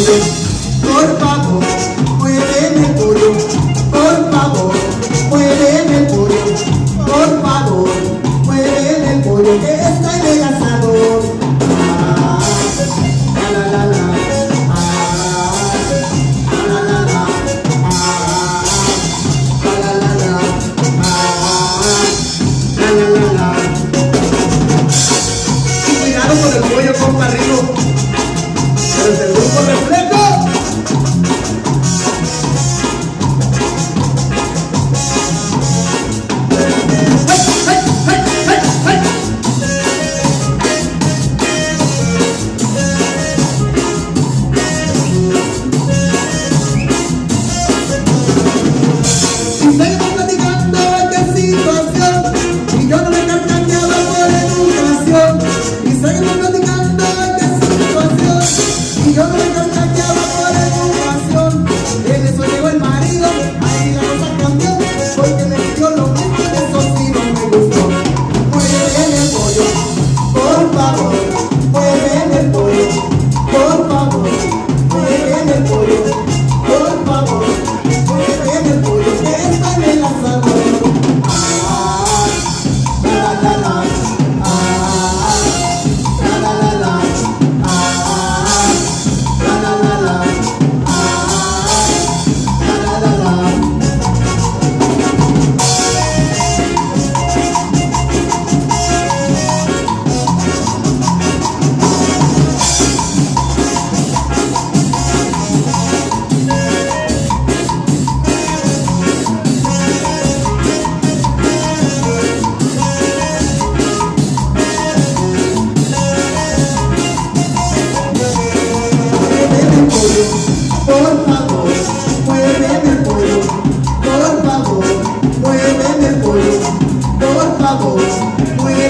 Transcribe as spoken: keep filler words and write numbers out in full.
pollo, por favor, muéveme el pollo, por favor, muéveme el pollo, por favor, muéveme el pollo, que está en el asador. Ah, la la la la, ah, la la la, ah, la la la, ah, la la la la. Y cuidado con el pollo, compa Rigo. Desde el grupo Reflejo. Y seguimos platicando esta situación, y yo no me carcajeaba por educación. Y seguimos platicando esta situación, y yo no me carcajeaba por educación. En eso llegó el marido, ahí la cosa cambió, porque me pidió lo mismo, eso sí no me gustó. Muéveme el pollo, por favor, muéveme el pollo, por favor, muéveme el pollo, por favor, muéveme el pollo, que está en el asador. Ah, la la la, ah, la la la la, ah, la la la la, ah, la la la la. Muéveme el pollo, por favor, muéveme el pollo, por favor, muéveme el pollo, por favor, muéveme